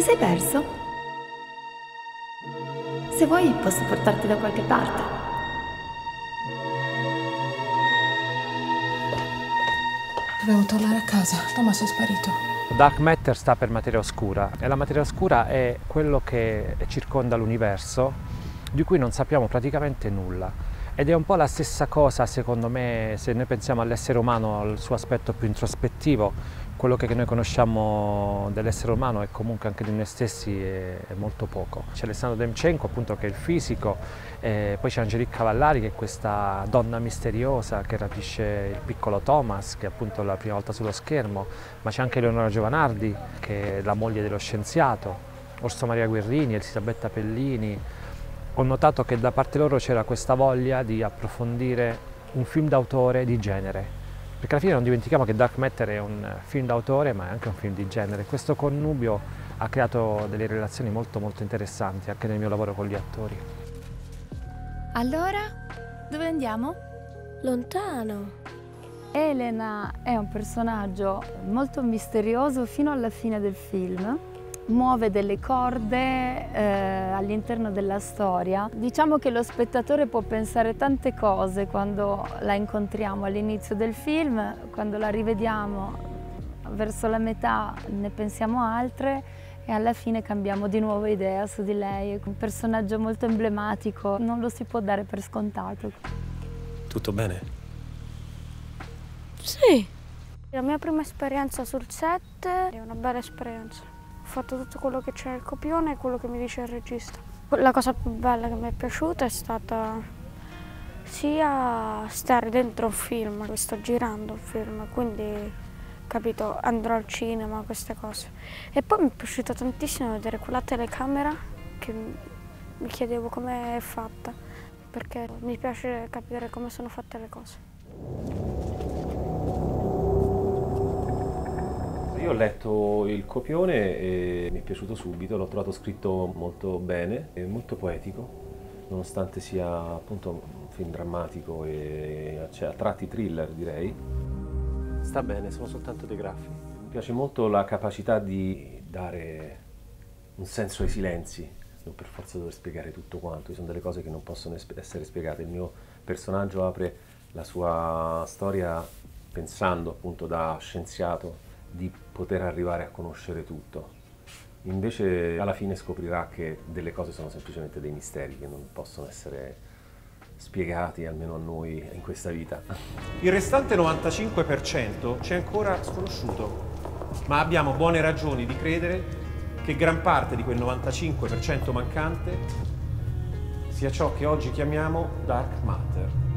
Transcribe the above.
sei perso? Se vuoi posso portarti da qualche parte. Dovevo tornare a casa, Thomas è sparito. Dark Matter sta per materia oscura e la materia oscura è quello che circonda l'universo di cui non sappiamo praticamente nulla. Ed è un po' la stessa cosa, secondo me, se noi pensiamo all'essere umano, al suo aspetto più introspettivo. Quello che noi conosciamo dell'essere umano e comunque anche di noi stessi è molto poco. C'è Alessandro Demchenko, appunto, che è il fisico, poi c'è Angelique Cavallari, che è questa donna misteriosa che rapisce il piccolo Thomas, che è appunto la prima volta sullo schermo, ma c'è anche Eleonora Giovanardi, che è la moglie dello scienziato, Orso Maria Guerrini, Elisabetta Pellini. Ho notato che da parte loro c'era questa voglia di approfondire un film d'autore di genere. Perché alla fine non dimentichiamo che Dark Matter è un film d'autore ma è anche un film di genere. Questo connubio ha creato delle relazioni molto interessanti anche nel mio lavoro con gli attori. Allora, dove andiamo? Lontano. Elena è un personaggio molto misterioso fino alla fine del film. Muove delle corde all'interno della storia. Diciamo che lo spettatore può pensare tante cose quando la incontriamo all'inizio del film, quando la rivediamo verso la metà ne pensiamo altre e alla fine cambiamo di nuovo idea su di lei. È un personaggio molto emblematico, non lo si può dare per scontato. Tutto bene? Sì. La mia prima esperienza sul set è una bella esperienza. Ho fatto tutto quello che c'è nel copione e quello che mi dice il regista. La cosa più bella che mi è piaciuta è stata sia stare dentro un film, sto girando un film, quindi capito, andrò al cinema, queste cose. E poi mi è piaciuto tantissimo vedere quella telecamera che mi chiedevo come è fatta, perché mi piace capire come sono fatte le cose. Io ho letto il copione e mi è piaciuto subito, l'ho trovato scritto molto bene e molto poetico, nonostante sia appunto un film drammatico e cioè, a tratti thriller, direi. Sta bene, sono soltanto dei graffi. Mi piace molto la capacità di dare un senso ai silenzi, non per forza dover spiegare tutto quanto, ci sono delle cose che non possono essere spiegate. Il mio personaggio apre la sua storia pensando appunto da scienziato di poter arrivare a conoscere tutto. Invece alla fine scoprirà che delle cose sono semplicemente dei misteri che non possono essere spiegati, almeno a noi, in questa vita. Il restante 95% c'è ancora sconosciuto, ma abbiamo buone ragioni di credere che gran parte di quel 95% mancante sia ciò che oggi chiamiamo Dark Matter.